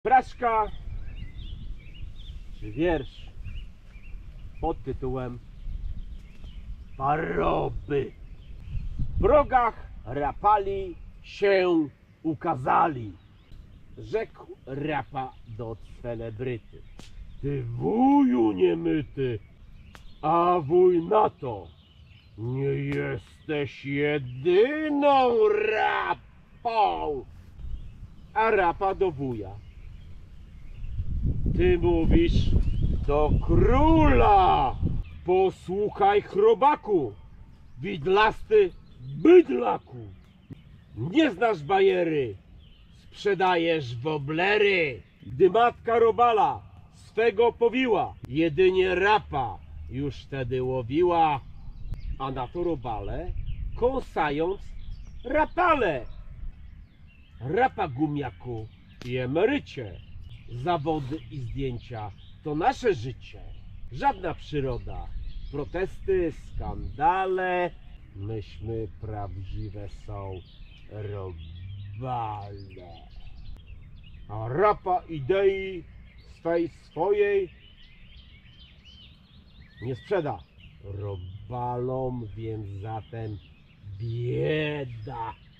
Fraszka czy wiersz pod tytułem Paroby. W progach rapali się ukazali. Rzekł rapa do celebryty: ty wuju niemyty, a wuj na to, nie jesteś jedyną rapą. A rapa do wuja: ty mówisz do króla. Posłuchaj, chrobaku, widlasty bydlaku. Nie znasz bajery, sprzedajesz woblery. Gdy matka robala swego powiła, jedynie rapa już wtedy łowiła. A na to robale, kąsając rapale: rapa gumiaku i emerycie, zawody i zdjęcia to nasze życie. Żadna przyroda, protesty, skandale, myśmy prawdziwe są robale. A rapa idei swej swojej nie sprzeda robalom, więc zatem bieda.